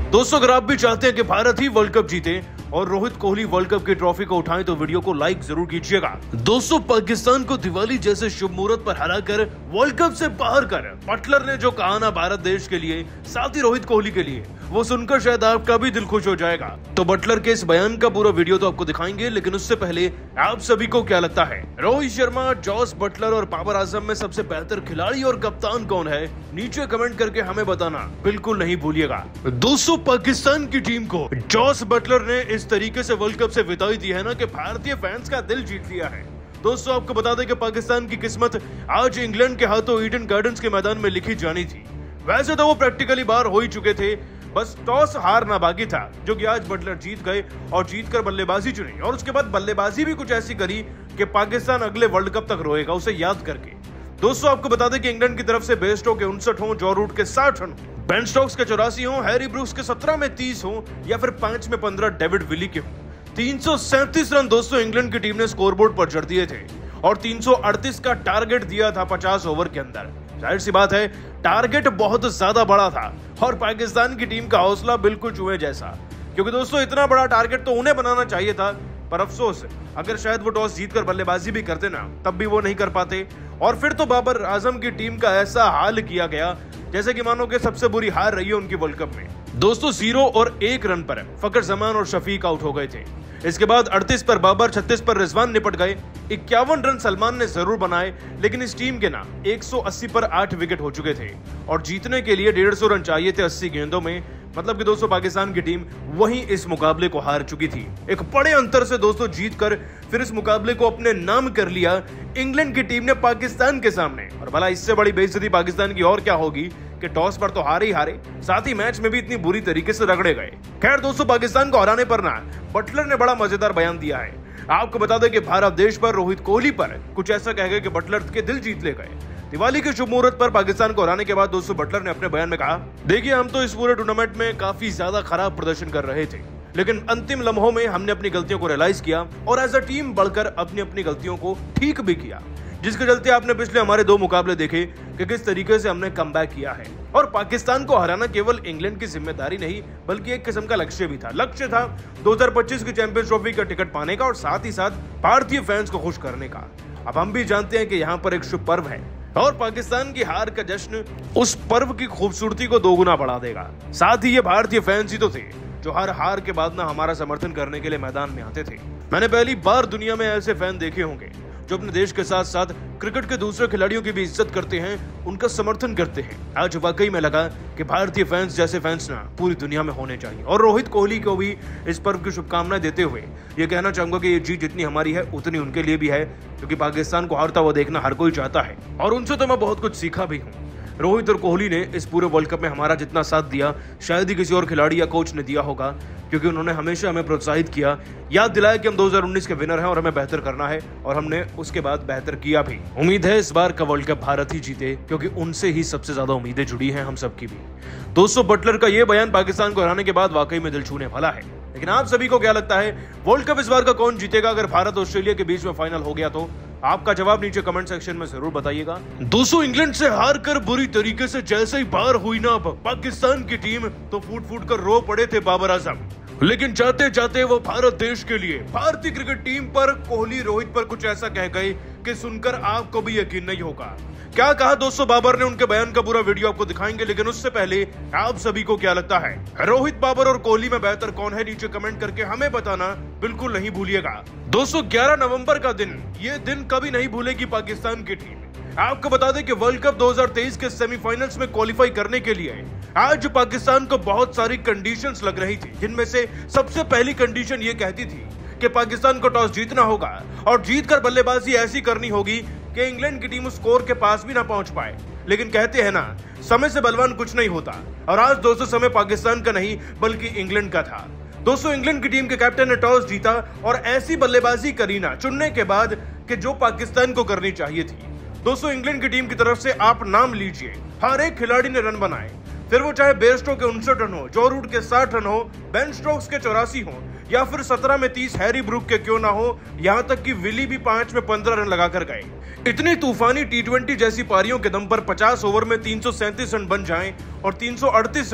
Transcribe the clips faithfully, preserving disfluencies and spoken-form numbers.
दोस्तों अगर आप भी चाहते हैं कि भारत ही वर्ल्ड कप जीते और रोहित कोहली वर्ल्ड कप की ट्रॉफी को उठाएं तो वीडियो को लाइक जरूर कीजिएगा। दोस्तों पाकिस्तान को दिवाली जैसे शुभ मुहूर्त पर हराकर वर्ल्ड कप से बाहर कर बटलर ने जो कहा ना भारत देश के लिए, साथ ही रोहित कोहली के लिए, वो सुनकर शायद आपका भी दिल खुश हो जाएगा। तो बटलर के इस बयान का पूरा वीडियो तो आपको दिखाएंगे, लेकिन उससे पहले आप सभी को क्या लगता है, रोहित शर्मा, जॉस बटलर और बाबर आजम में सबसे बेहतर खिलाड़ी और कप्तान कौन है? नीचे कमेंट करके हमें बताना बिल्कुल नहीं भूलिएगा। दोस्तों पाकिस्तान की टीम को जॉस बटलर ने इस तरीके से वर्ल्ड कप से विदाई दी है ना कि भारतीय फैंस का दिल जीत लिया है। दोस्तों आपको बता दें कि पाकिस्तान की किस्मत आज इंग्लैंड के हाथों ईडन गार्डन्स के मैदान में लिखी जानी थी। वैसे तो वो प्रैक्टिकली बाहर हो ही चुके थे, बस टॉस हारना बाकी था, जो कि आज बटलर जीत गए और जीतकर बल्लेबाजी चुनी और उसके बाद बल्लेबाजी भी कुछ ऐसी करी कि पाकिस्तान अगले वर्ल्ड कप तक रोएगा उसे याद करके। दोस्तों आपको बता दें कि इंग्लैंड की तरफ से बेस्टो के उनसठ हो, जॉ रूट के साठ रन, बेन स्टोक्स के चौरासी हो, हैरी ब्रूक्स के सत्रह में तीस हो या फिर पांच में पंद्रह डेविड विली के हो। तीन सौ सैंतीस रन दोस्तों इंग्लैंड की टीम ने स्कोरबोर्ड पर जड़ दिए थे और तीन सौ अड़तीस का टारगेट दिया था पचास ओवर के अंदर। जाहिर सी बात है टारगेट बहुत ज्यादा बड़ा था और पाकिस्तान की टीम का हौसला बिल्कुल चूहे जैसा, क्योंकि दोस्तों इतना बड़ा टारगेट तो उन्हें बनाना चाहिए था, पर अफसोस अगर शायद वो टॉस जीतकर बल्लेबाजी भी करते ना तब भी वो नहीं कर पाते और फिर तो बाबर आजम की टीम का ऐसा हाल किया गया जैसे कि मानो कि सबसे बुरी हार रही है उनकी वर्ल्ड कप में। दोस्तों जीरो और एक रन पर फकर जमान और शफीक आउट हो गए थे। इसके बाद अड़तीस पर बाबर, छत्तीस पर रिजवान निपट गए। इक्यावन रन सलमान ने जरूर बनाए, लेकिन इस टीम के ना एक सौ अस्सी पर आठ विकेट हो चुके थे और जीतने के लिए डेढ़ सौ रन चाहिए थे अस्सी गेंदों में। मतलब कि दोस्तों पाकिस्तान की टीम वहीं इस मुकाबले को हार चुकी थी। एक बड़े अंतर से दोस्तों जीतकर फिर इस मुकाबले को अपने नाम कर लिया इंग्लैंड की टीम ने पाकिस्तान के सामने। और भला इससे बड़ी बेइज्जती पाकिस्तान की और क्या होगी कि टॉस पर तो हारे ही हारे, साथ ही मैच में भी इतनी बुरी तरीके से रगड़े गए। खैर दोस्तों पाकिस्तान को हराने पर ना बटलर ने बड़ा मजेदार बयान दिया है। आपको बता दें कि भारत देश पर, रोहित कोहली पर कुछ ऐसा कह गए कि बटलर के दिल जीत ले गए। दिवाली के शुभ मुहूर्त पर पाकिस्तान को हराने के बाद दोस्तों बटलर ने अपने बयान में कहा, देखिए हम तो इस पूरे टूर्नामेंट में काफी ज्यादा खराब प्रदर्शन कर रहे थे, लेकिन अंतिम लम्हों में हमने अपनी गलतियों को रियलाइज किया और एज अ टीम बढ़कर अपनी अपनी गलतियों को ठीक भी किया, जिसके चलते आपने पिछले हमारे दो मुकाबले देखे कि किस तरीके से हमने कमबैक किया है। और पाकिस्तान को हराना केवल इंग्लैंड की जिम्मेदारी नहीं बल्कि एक किस्म का लक्ष्य भी था। लक्ष्य था दो हज़ार पच्चीस की चैंपियंस ट्रॉफी का टिकट पाने का और साथ ही साथ भारतीय फैंस को खुश करने का। अब हम भी जानते हैं कि यहाँ पर एक शुभ पर्व है और पाकिस्तान की हार का जश्न उस पर्व की खूबसूरती को दोगुना बढ़ा देगा। साथ ही ये भारतीय फैंस ही तो थे जो हर हार के बाद ना हमारा समर्थन करने के लिए मैदान में आते थे। मैंने पहली बार दुनिया में ऐसे फैन देखे होंगे जो अपने देश के साथ साथ क्रिकेट के दूसरे खिलाड़ियों की भी इज्जत करते हैं, उनका समर्थन करते हैं। आज वाकई में लगा कि भारतीय फैंस जैसे फैंस ना पूरी दुनिया में होने चाहिए। और रोहित कोहली को भी इस पर्व की शुभकामनाएं देते हुए ये कहना चाहूंगा कि ये जीत जितनी हमारी है उतनी उनके लिए भी है, क्योंकि पाकिस्तान को हारता हुआ देखना हर कोई चाहता है और उनसे तो मैं बहुत कुछ सीखा भी हूँ। रोहित और कोहली ने इस पूरे वर्ल्ड कप में हमारा जितना साथ दिया शायद ही किसी और खिलाड़ी या कोच ने दिया होगा, क्योंकि उन्होंने हमेशा हमें प्रोत्साहित किया, याद दिलाया कि हम दो हज़ार उन्नीस के विनर हैं और हमें बेहतर करना है, और हमने उसके बाद बेहतर किया भी। उम्मीद है इस बार का वर्ल्ड कप भारत ही जीते, क्योंकि उनसे ही सबसे ज्यादा उम्मीदें जुड़ी हैं हम सबकी भी। दोस्तों बटलर का ये बयान पाकिस्तान को हराने के बाद वाकई में दिल छूने वाला है। लेकिन आप सभी को क्या लगता है, वर्ल्ड कप इस बार का कौन जीतेगा? अगर भारत ऑस्ट्रेलिया के बीच में फाइनल हो गया तो आपका जवाब नीचे कमेंट सेक्शन में जरूर बताइएगा। दोस्तों इंग्लैंड से हार कर बुरी तरीके से जैसे ही बाहर हुई ना पाकिस्तान की टीम, तो फूट फूट कर रो पड़े थे बाबर आजम, लेकिन जाते जाते वो भारत देश के लिए, भारतीय क्रिकेट टीम पर, कोहली, रोहित पर कुछ ऐसा कह गए कि सुनकर आपको भी यकीन नहीं होगा। क्या कहा दोस्तों बाबर ने, उनके बयान का पूरा वीडियो आपको दिखाएंगे, लेकिन उससे पहले आप सभी को क्या लगता है, रोहित, बाबर और कोहली में बेहतर कौन है? नीचे कमेंट करके हमें बताना बिल्कुल नहीं भूलिएगा। दोस्तों ग्यारह नवंबर का दिन, ये दिन कभी नहीं भूलेगी पाकिस्तान की टीम। आपको बता दें कि वर्ल्ड कप दो हज़ार तेईस के सेमीफाइनल्स में क्वालिफाई करने के लिए आज पाकिस्तान को बहुत सारी कंडीशंस लग रही थी, जिनमें से सबसे पहली कंडीशन ये कहती थी कि पाकिस्तान को टॉस जीतना होगा और जीतकर बल्लेबाजी ऐसी करनी होगी कि इंग्लैंड की टीम उस स्कोर के पास भी ना पहुंच पाए। लेकिन कहते हैं ना, समय से बलवान कुछ नहीं होता, और आज दोस्तों समय पाकिस्तान का नहीं बल्कि इंग्लैंड का था। दोस्तों इंग्लैंड की टीम के कैप्टन ने टॉस जीता और ऐसी बल्लेबाजी करी ना चुनने के बाद कि जो पाकिस्तान को करनी चाहिए थी। दोस्तों इंग्लैंड की टीम की तरफ से आप नाम लीजिए, हर एक खिलाड़ी ने रन बनाए, फिर वो चाहे बेस्टो के उनसठ रन हो, जॉ रूट के साठ रन हो, बेन स्टोक्स के चौरासी हो या फिर सत्रह में तीस हैरी ब्रूक के क्यों ना हो, यहाँ तक कि विली भी पांच में पंद्रह रन लगाकर गए। इतनी तूफानी टी ट्वेंटी जैसी पारियों के दम पर पचास ओवर में तीन सौ सैंतीस रन बन जाएं और तीन सौ अड़तीस रन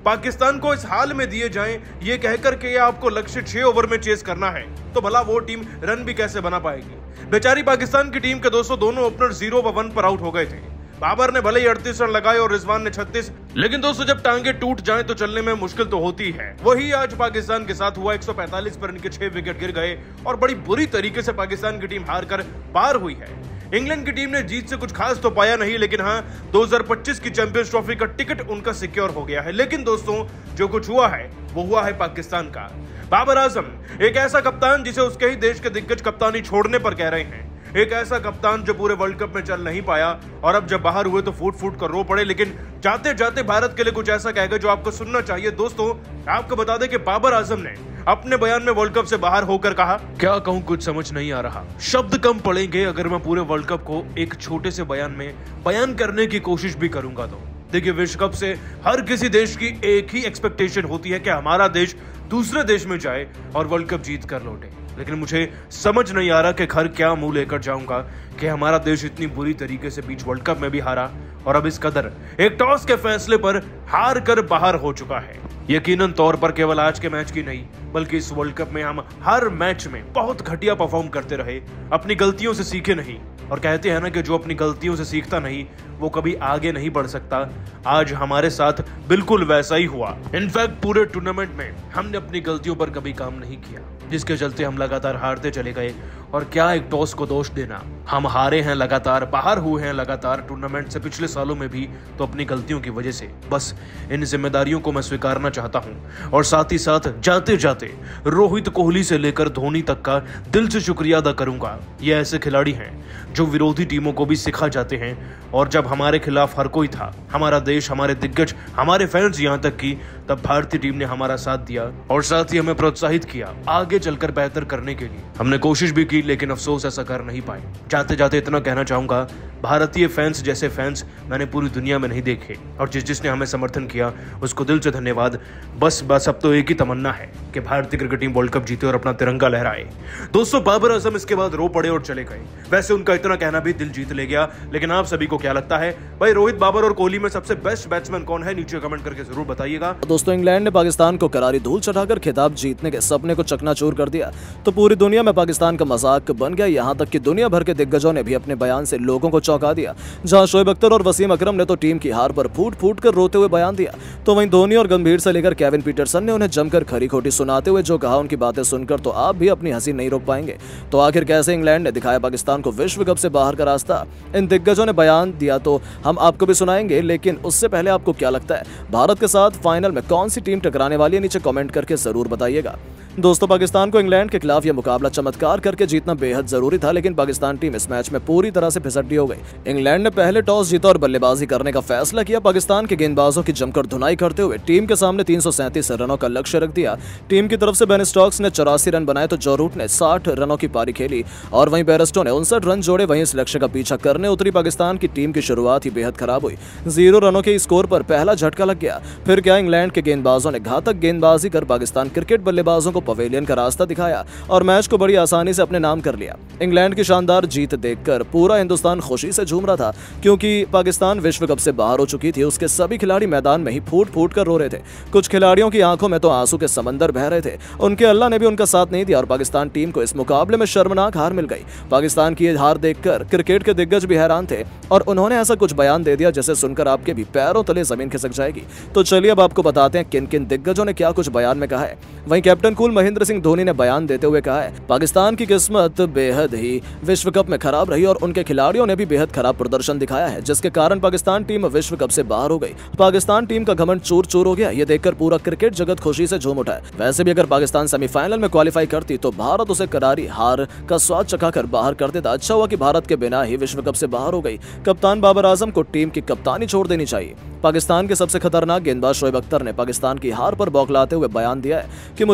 पाकिस्तान को इस हाल में दिए जाएं ये कहकर के आपको लक्ष्य छह ओवर में चेस करना है, तो भला वो टीम रन भी कैसे बना पाएगी। बेचारी पाकिस्तान की टीम के दोस्तों दोनों ओपनर जीरो व वन पर आउट हो गए थे। बाबर ने भले ही अड़तीस रन लगाए और रिजवान ने छत्तीस, लेकिन दोस्तों जब टांगे टूट जाएं तो चलने में मुश्किल तो होती है। वही आज पाकिस्तान के साथ हुआ। एक सौ पैंतालीस पर इनके छह विकेट गिर गए और बड़ी बुरी तरीके से पाकिस्तान की टीम हार कर पार हुई है। इंग्लैंड की टीम ने जीत से कुछ खास तो पाया नहीं, लेकिन हाँ दो हज़ार पच्चीस की चैंपियंस ट्रॉफी का टिकट उनका सिक्योर हो गया है। लेकिन दोस्तों जो कुछ हुआ है वो हुआ है पाकिस्तान का। बाबर आजम एक ऐसा कप्तान जिसे उसके ही देश के दिग्गज कप्तानी छोड़ने पर कह रहे हैं, एक ऐसा कप्तान जो पूरे वर्ल्ड कप में चल नहीं पाया और अब जब बाहर हुए तो फूट फूट कर रो पड़े, लेकिन जाते जाते भारत के लिए कुछ ऐसा कह गए जो आपको सुनना चाहिए। दोस्तों आपको बता दें कि बाबर आजम ने अपने बयान में वर्ल्ड कप से बाहर होकर कहा, क्या कहूं कुछ समझ नहीं आ रहा, शब्द कम पड़ेंगे अगर मैं पूरे वर्ल्ड कप को एक छोटे से बयान में बयान करने की कोशिश भी करूंगा तो। देखिए विश्व कप से हर किसी देश की एक ही एक्सपेक्टेशन होती है कि हमारा देश दूसरे देश में जाए और वर्ल्ड कप जीत कर लौटे, लेकिन मुझे समझ नहीं आ रहा कि घर क्या मुंह लेकर जाऊंगा कि हमारा देश इतनी बुरी तरीके से बीच वर्ल्ड कप में भी हारा और अब इस कदर एक टॉस के फैसले पर हार कर बाहर हो चुका है। यकीनन तौर पर केवल आज के मैच की नहीं बल्कि इस वर्ल्ड कप में हम हर मैच में बहुत घटिया परफॉर्म करते रहे, अपनी गलतियों से सीखे नहीं, और कहते हैं ना कि जो अपनी गलतियों से सीखता नहीं वो कभी आगे नहीं बढ़ सकता। आज हमारे साथ बिल्कुल वैसा ही हुआ। इनफैक्ट पूरे टूर्नामेंट में हमने अपनी गलतियों पर कभी काम नहीं किया, जिसके चलते हम लगातार हारते चले गए। और क्या एक टॉस को दोष देना, हम हारे हैं लगातार, बाहर हुए हैं लगातार टूर्नामेंट से पिछले सालों में भी तो अपनी गलतियों की वजह से। बस इन जिम्मेदारियों को मैं स्वीकारना चाहता हूं और साथ ही साथ जाते जाते रोहित कोहली से लेकर धोनी तक का दिल से शुक्रिया अदा करूंगा। ये ऐसे खिलाड़ी हैं जो विरोधी टीमों को भी सिखा जाते हैं, और जब हमारे खिलाफ हर कोई था, हमारा देश, हमारे दिग्गज, हमारे फैंस यहां तक की, तब भारतीय टीम ने हमारा साथ दिया और साथ ही हमें प्रोत्साहित किया आगे चलकर बेहतर करने के लिए। हमने कोशिश भी की लेकिन अफसोस ऐसा कर नहीं पाए। जाते जाते इतना कहना चाहूंगा, भारतीय फैंस जैसे फैंस मैंने पूरी दुनिया में नहीं देखे, और जिस जिसने हमें समर्थन किया उसको दिल से धन्यवाद। बस बस अब तो एक ही तमन्ना है कि भारतीय क्रिकेट टीम वर्ल्ड कप जीते और अपना तिरंगा लहराए। दोस्तों बाबर आजम इसके बाद रो पड़े और चले गए। वैसे उनका इतना कहना भी दिल जीत ले गया, लेकिन आप सभी को क्या लगता है भाई, रोहित, बाबर और कोहली में सबसे बेस्ट बैट्समैन कौन है? नीचे कमेंट करके जरूर बताइएगा। दोस्तों इंग्लैंड ने पाकिस्तान को करारी धूल चढ़ाकर खिताब जीतने के सपने को चकनाचूर कर दिया तो पूरी दुनिया में पाकिस्तान का मजाक बन गया। यहाँ तक कि दुनिया भर के दिग्गजों ने भी अपने बयान से लोगों को चौंका दिया। जहां शोएब अख्तर और वसीम अकरम ने तो टीम की हार पर फूट फूट कर रोते हुए बयान दिया, तो वहीं धोनी और गंभीर से लेकर केविन पीटरसन ने उन्हें जमकर खरी खोटी सुनाते हुए जो कहा, उनकी बातें सुनकर तो आप भी अपनी हंसी नहीं रोक पाएंगे। तो आखिर कैसे इंग्लैंड ने दिखाया पाकिस्तान को विश्व कप से बाहर का रास्ता? इन दिग्गजों ने बयान दिया तो हम आपको भी सुनाएंगे, लेकिन उससे पहले आपको क्या लगता है भारत के साथ फाइनल में कौन सी टीम टकराने वाली है? नीचे कमेंट करके जरूर बताइएगा। दोस्तों पाकिस्तान को इंग्लैंड के खिलाफ यह मुकाबला चमत्कार करके जीतना बेहद जरूरी था, लेकिन पाकिस्तान टीम इस मैच में पूरी तरह से फिसड्डी हो गई। इंग्लैंड ने पहले टॉस जीता और बल्लेबाजी करने का फैसला किया। पाकिस्तान के गेंदबाजों की जमकर धुनाई करते हुए टीम के सामने तीन सौ सैंतीस रनों का लक्ष्य रख दिया। टीम की तरफ से बेन स्टोक्स ने चौरासी रन बनाए तो जो रूट ने साठ रनों की पारी खेली और वहीं बेयरस्टो ने उनसठ रन जोड़े। वहीं इस लक्ष्य का पीछा करने उतरी पाकिस्तान की टीम की शुरुआत ही बेहद खराब हुई। जीरो रनों के स्कोर पर पहला झटका लग गया। फिर क्या, इंग्लैंड के गेंदबाजों ने घातक गेंदबाजी कर पाकिस्तान क्रिकेट बल्लेबाजों को पवेलियन का रास्ता दिखाया और मैच को बड़ी आसानी से अपने नाम कर लिया। इंग्लैंड की शानदार जीत देखकर पूरा हिंदुस्तान खुशी से झूम रहा था, क्योंकि पाकिस्तान विश्व कप से बाहर हो चुकी थी। उसके सभी खिलाड़ी मैदान में ही फूट फूट कर रो रहे थे। कुछ खिलाड़ियों की आंखों में तो आंसू के समंदर बह रहे थे। उनके अल्लाह ने भी उनका साथ नहीं दिया और पाकिस्तान टीम को इस मुकाबले में शर्मनाक हार मिल गई। पाकिस्तान की हार देखकर क्रिकेट के दिग्गज भी हैरान थे और उन्होंने ऐसा कुछ बयान दे दिया जिसे सुनकर आपके भी पैरों तले जमीन खिसक जाएगी। तो चलिए अब आपको बताते हैं किन किन दिग्गजों ने क्या कुछ बयान में कहा है। वहीं कैप्टन कूल महेंद्र सिंह धोनी ने बयान देते हुए कहा है, पाकिस्तान की किस्मत बेहद ही विश्व कप में खराब रही और उनके खिलाड़ियों ने भी बेहद खराब प्रदर्शन दिखाया है, जिसके कारण पाकिस्तान टीम विश्व कप से बाहर हो गई। पाकिस्तान टीम का घमंड चूर चूर हो गया। ये देखकर पूरा क्रिकेट जगत खुशी से झूम उठा है। वैसे भी अगर पाकिस्तान सेमीफाइनल में क्वालिफाई करती तो भारत उसे करारी हार का स्वाद चखाकर बाहर कर देता। अच्छा हुआ कि भारत के बिना ही विश्व कप से बाहर हो गई। कप्तान बाबर आजम को टीम की कप्तानी छोड़ देनी चाहिए। पाकिस्तान के सबसे खतरनाक गेंदबाज शोएब अख्तर ने पाकिस्तान की हार पर बौखलाते हुए बयान दिया है कि मुझे उम्मीद नहीं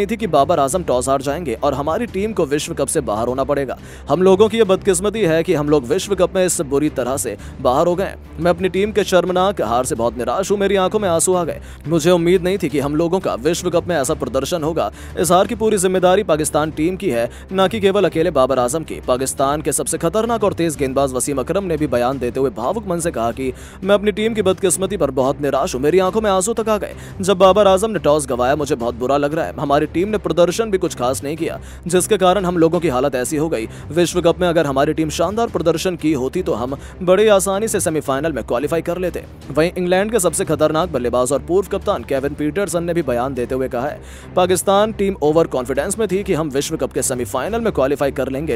नहीं थी कि बाबर आजम टॉस हार जाएंगे और हमारी टीम को विश्व कप से बाहर होना पड़ेगा। हम लोगों की यह बदकिस्मती है कि हम लोग विश्व कप में इस बुरी तरह से बाहर हो गए। मैं अपनी टीम के शर्मनाक हार से बहुत निराश हूं। मेरी आंखों में आंसू आ गए। मुझे उम्मीद नहीं थी कि हम लोगों का विश्व कप में ऐसा प्रदर्शन होगा। इस हार की पूरी जिम्मेदारी पाकिस्तान टीम की है, न कि केवल अकेले बाबर आजम की। पाकिस्तान के सबसे खतरनाक और तेज गेंदबाज वसीम अकरम ने भी बयान देते हुए भावुक मन से कहा कि मैं अपनी टीम की बदकिस्मती पर बहुत निराश हूं। मेरी आंखों में आंसू तक आ गए जब बाबर आजम ने टॉस गंवाया। मुझे बहुत बुरा लग रहा है। हमारी टीम ने प्रदर्शन भी कुछ खास नहीं किया, जिसके कारण हम लोगों की हालत ऐसी हो गई। विश्व कप में अगर हमारी टीम शानदार प्रदर्शन की होती तो हम बड़ी आसानी से सेमीफाइनल में क्वालिफाई कर लेते। वहीं इंग्लैंड के सबसे खतरनाक बल्लेबाज और पूर्व कप्तान केविन पीटरसन ने भी बयान देते हुए कहा है, पाकिस्तान टीम ओवर कॉन्फिडेंस में थी कि हम विश्व कप के सेमीफाइनल में क्वालिफाई कर लेंगे,